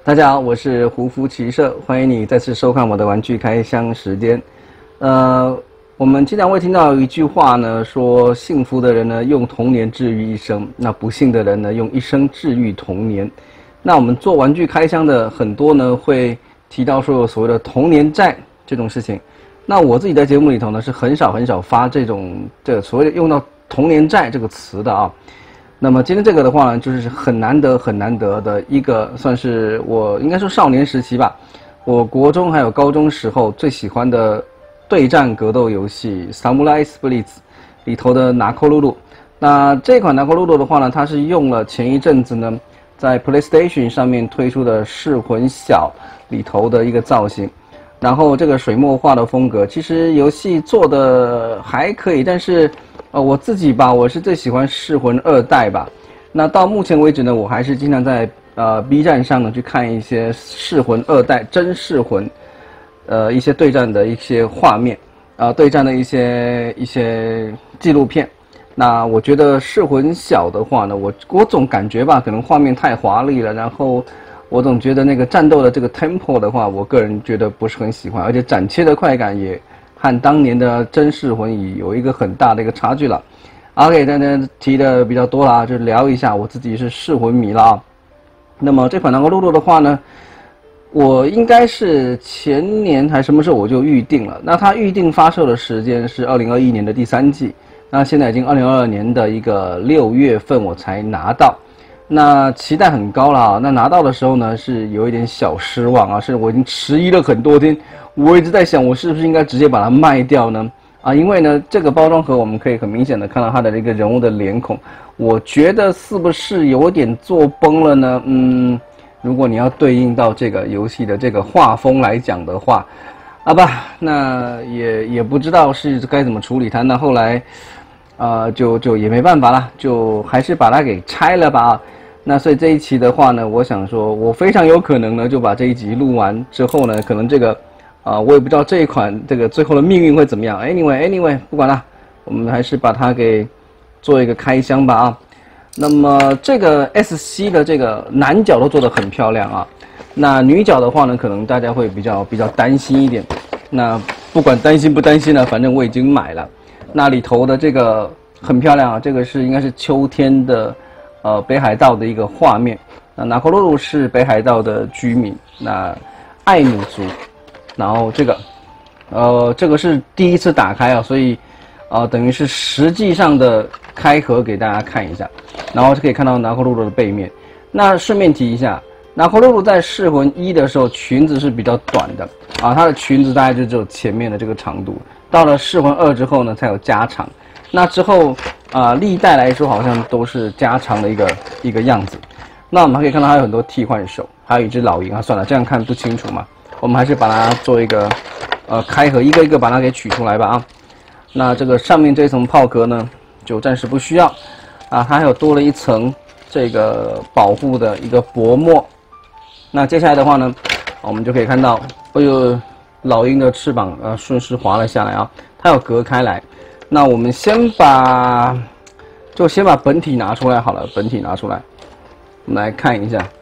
大家好，我是胡福骑社，欢迎你再次收看我的玩具开箱时间。我们经常会听到一句话呢，说幸福的人呢用童年治愈一生，那不幸的人呢用一生治愈童年。那我们做玩具开箱的很多呢会提到说有所谓的童年债这种事情。那我自己在节目里头呢是很少发这所谓的用到童年债这个词的啊。那么今天这个的话呢，就是很难得的一个，算是我应该说少年时期吧，我国中还有高中时候最喜欢的对战格斗游戏《Samurai Split》里头的拿扣露露。那这款拿扣露露的话呢，它是用了前一阵子呢在 PlayStation 上面推出的《噬魂小》里头的一个造型，然后这个水墨画的风格，其实游戏做的还可以，但是我自己吧，我是最喜欢《噬魂2代》吧。那到目前为止呢，我还是经常在B 站上呢去看一些《噬魂2代》真噬魂，一些对战的一些画面，对战的一些纪录片。那我觉得《噬魂小》的话呢，我总感觉吧，可能画面太华丽了，然后我总觉得那个战斗的这个 tempo 的话，我个人觉得不是很喜欢，而且斩切的快感也和当年的真噬魂已有一个很大的一个差距了。OK， 大家提的比较多了啊，就聊一下，我自己是噬魂迷了啊。那么这款拿扣露露的话呢，我应该是前年还什么时候我就预定了。那它预定发售的时间是2021年的第3季，那现在已经2022年的一个6月份我才拿到。那期待很高了啊！那拿到的时候呢，是有一点小失望啊，是我已经迟疑了很多天，我一直在想，我是不是应该直接把它卖掉呢？因为呢，这个包装盒我们可以很明显的看到它的一个人物的脸孔，我觉得是不是有点做崩了呢？如果你要对应到这个游戏的这个画风来讲的话，那也不知道是该怎么处理它。那后来，就也没办法了，就还是把它给拆了吧。那所以这一期的话呢，我想说，我非常有可能呢，就把这一集录完之后呢，可能这个，我也不知道这一款这个最后的命运会怎么样。Anyway， 不管了，我们还是把它给做一个开箱吧啊。那么这个 SC 的这个男角都做得很漂亮啊。那女角的话呢，可能大家会比较担心一点。那不管担心不担心呢，反正我已经买了。那里头的这个很漂亮啊，这个应该是秋天的。北海道的一个画面，那拿扣露露是北海道的居民，那爱努族，然后这个是第一次打开啊，所以等于是实际上的开盒给大家看一下，然后就可以看到拿扣露露的背面。那顺便提一下，拿扣露露在噬魂1的时候裙子是比较短的啊，它的裙子大概就只有前面的这个长度，到了噬魂2之后呢才有加长。那之后历代来说好像都是加长的一个样子。那我们还可以看到它有很多替换手，还有一只老鹰啊，算了，这样看不清楚嘛，我们还是把它做一个开盒，一个一个把它给取出来吧啊。那这个上面这层炮壳呢，就暂时不需要啊，它还有多了一层这个保护的一个薄膜。那接下来的话呢，我们就可以看到，老鹰的翅膀顺势滑了下来啊，它要隔开来。那我们先把本体拿出来好了，本体拿出来，我们来看一下。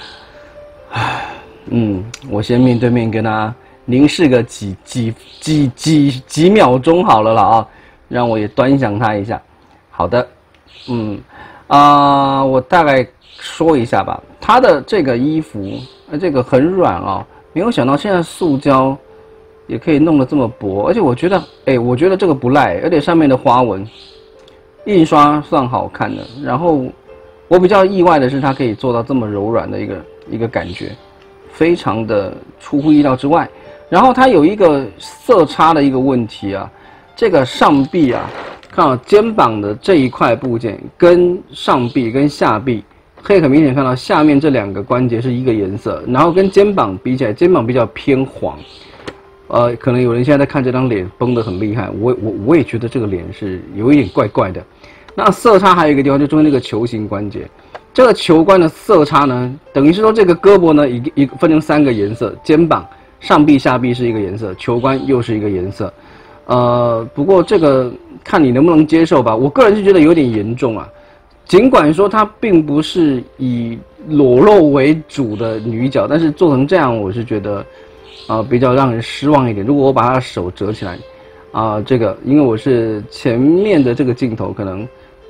我先面对面跟他凝视个几秒钟好了啦啊，让我也端详他一下。好的，我大概说一下吧，他的这个衣服，这个很软啊，没有想到现在塑胶也可以弄得这么薄，而且我觉得这个不赖，而且上面的花纹印刷算好看的。然后我比较意外的是，它可以做到这么柔软的一个感觉，非常的出乎意料之外。然后它有一个色差的一个问题啊，这个上臂啊，看到肩膀的这一块部件跟上臂跟下臂，可以很明显看到下面这2个关节是一个颜色，然后跟肩膀比起来，肩膀比较偏黄。可能有人现在在看这张脸崩得很厉害，我也觉得这个脸是有一点怪怪的。那色差还有一个地方，就中间那个球形关节，这个球关的色差呢，等于是说这个胳膊呢分成3个颜色，肩膀、上臂、下臂是一个颜色，球关又是一个颜色。不过这个看你能不能接受吧。我个人是觉得有点严重啊。 尽管说它并不是以裸露为主的女角，但是做成这样，我是觉得比较让人失望一点。如果我把她的手折起来这个因为我是前面的这个镜头可能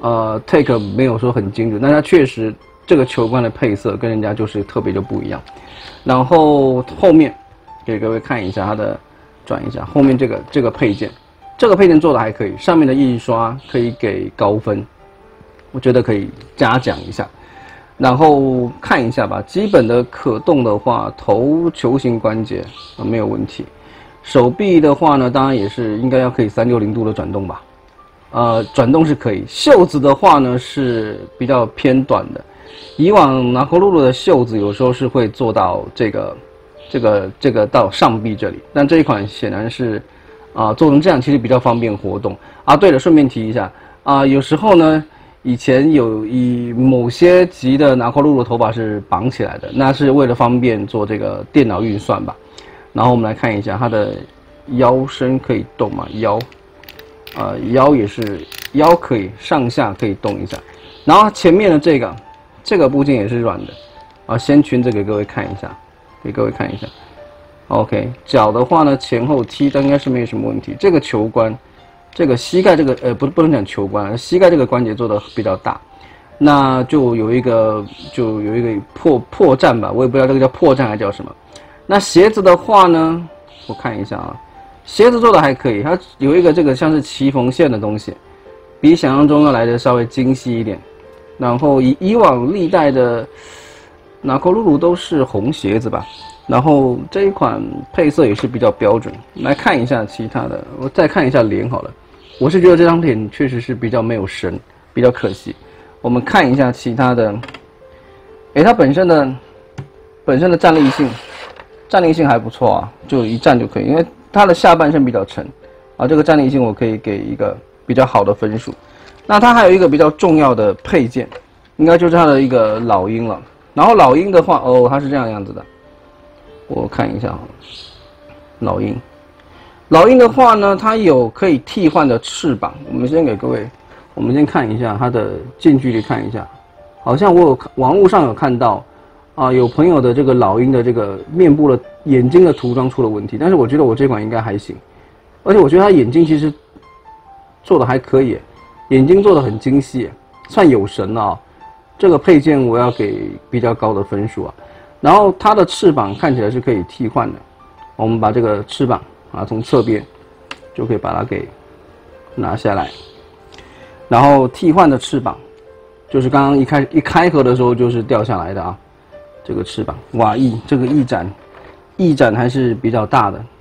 take 没有说很精准，但它确实这个球冠的配色跟人家就是特别就不一样。然后后面给各位看一下它的，转一下后面这个配件，这个配件做的还可以，上面的印刷可以给高分，我觉得可以嘉奖一下。然后看一下吧，基本的可动的话，头球形关节没有问题。手臂的话呢，当然也是应该要可以360度的转动吧，转动是可以。袖子的话呢是比较偏短的，以往拿破仑的袖子有时候是会做到这个到上臂这里，但这一款显然是做成这样，其实比较方便活动啊。对了，顺便提一下有时候呢，以前以某些级的拿破仑的头发是绑起来的，那是为了方便做这个电脑运算吧。然后我们来看一下它的腰身可以动吗？腰也是腰可以上下可以动一下。然后前面的这个部件也是软的先裙子给各位看一下，OK， 脚的话呢前后踢应该是没有什么问题。这个球冠，这个膝盖这个不能讲球冠，膝盖这个关节做的比较大，那就有一个破绽吧，我也不知道这个叫破绽还叫什么。那鞋子的话呢，我看一下鞋子做的还可以，它有一个这个像是齐缝线的东西，比想象中要来的稍微精细一点。然后以往历代的拿破仑都是红鞋子吧，然后这一款配色也是比较标准。来看一下其他的，我再看一下脸好了。我是觉得这张脸确实是比较没有神，比较可惜。我们看一下其他的，它本身的站立性还不错就一站就可以，因为它的下半身比较沉这个站立性我可以给一个比较好的分数。那它还有一个比较重要的配件，应该就是它的一个老鹰了。然后老鹰的话，它是这样样子的，我看一下老鹰的话呢，它有可以替换的翅膀。我们先给各位，我们先看一下它的近距离看一下，好像我有网络上有看到有朋友的这个老鹰的这个面部的眼睛的涂装出了问题，但是我觉得我这款应该还行，而且我觉得它眼睛其实做的还可以，眼睛做的很精细，算有神了这个配件我要给比较高的分数然后它的翅膀看起来是可以替换的，我们把这个翅膀从侧边就可以把它给拿下来，然后替换的翅膀就是刚刚一开合的时候就是掉下来的这个翅膀，哇这个翼展还是比较大的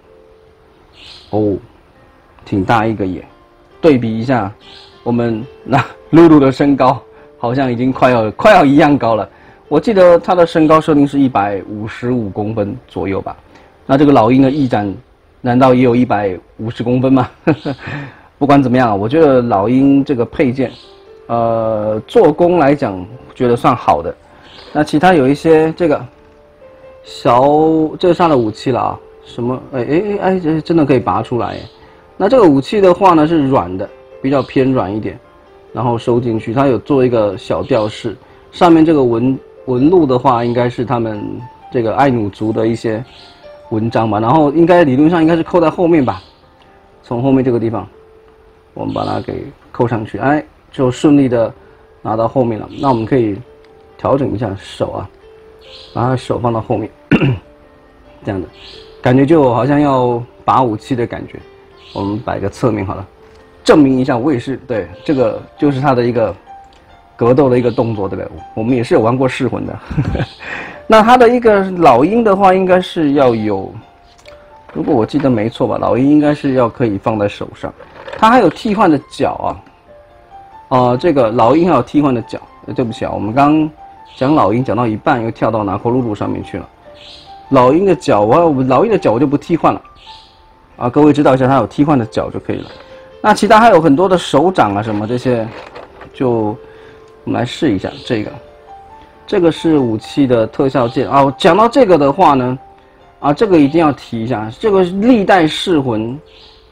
挺大一个耶。对比一下我们露露的身高，好像已经快要一样高了。我记得她的身高设定是155公分左右吧，那这个老鹰的翼展难道也有150公分吗？不管怎么样我觉得老鹰这个配件做工来讲觉得算好的。那其他有一些这个这是它的武器了什么真的可以拔出来那这个武器的话呢是软的，比较偏软一点，然后收进去，它有做一个小吊饰，上面这个纹路的话应该是他们这个爱努族的一些文章吧，然后理论上应该是扣在后面吧，从后面这个地方我们把它给扣上去，就顺利的拿到后面了。那我们可以调整一下手把它手放到后面这样的感觉就好像要拔武器的感觉。我们摆个侧面好了，证明一下我也是对，这个就是它的一个格斗的一个动作，对不对？我们也是有玩过噬魂的那它的一个老鹰的话应该是要有，如果我记得没错吧，老鹰应该是要可以放在手上。它还有替换的脚这个老鹰还有替换的脚对不起我们刚讲老鹰讲到一半又跳到拿破仑上面去了。老鹰的脚我就不替换了各位知道一下它有替换的脚就可以了。那其他还有很多的手掌什么这些，就我们来试一下这个是武器的特效键讲到这个的话呢这个一定要提一下，这个历代噬魂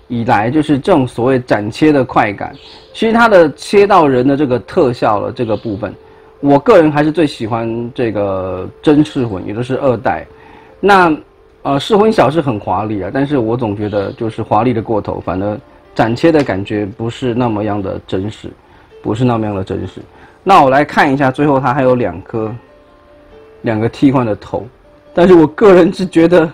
以来，就是这种所谓斩切的快感，其实它的切到人的这个特效的这个部分，我个人还是最喜欢这个真噬魂，也就是2代。那噬魂小是很华丽啊，但是我总觉得就是华丽的过头，反而斩切的感觉不是那么样的真实，不是那么样的真实。那我来看一下，最后它还有2个替换的头，但是我个人是觉得，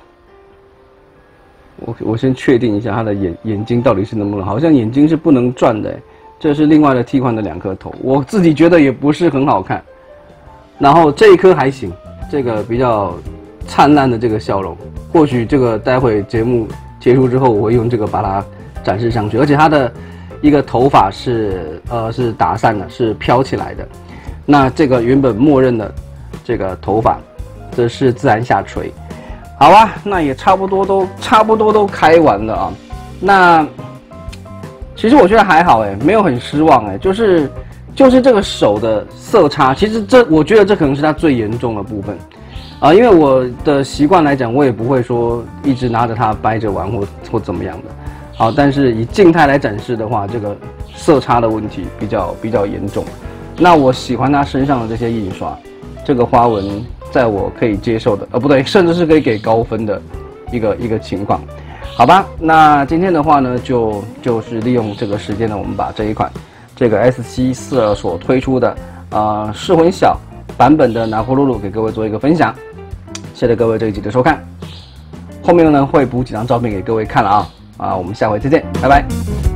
我先确定一下它的眼睛到底是能不能，好像眼睛是不能转的，这是另外的替换的2颗头，我自己觉得也不是很好看。然后这一颗还行，这个比较灿烂的这个笑容，或许这个待会节目结束之后，我会用这个把它展示上去，而且它的一个头发是打散的，是飘起来的。那这个原本默认的这个头发，这是自然下垂。好啊，那也差不多都开完了啊。那其实我觉得还好没有很失望就是这个手的色差，其实我觉得这可能是它最严重的部分因为我的习惯来讲，我也不会说一直拿着它掰着玩或怎么样的。好，但是以静态来展示的话，这个色差的问题比较严重。那我喜欢它身上的这些印刷，这个花纹在我可以接受的，不对，甚至是可以给高分的一个情况。好吧，那今天的话呢，就是利用这个时间呢，我们把这一款这个 S742所推出的噬魂小版本的拿破露露给各位做一个分享。谢谢各位这一集的收看，后面呢会补几张照片给各位看了我们下回再见，拜拜。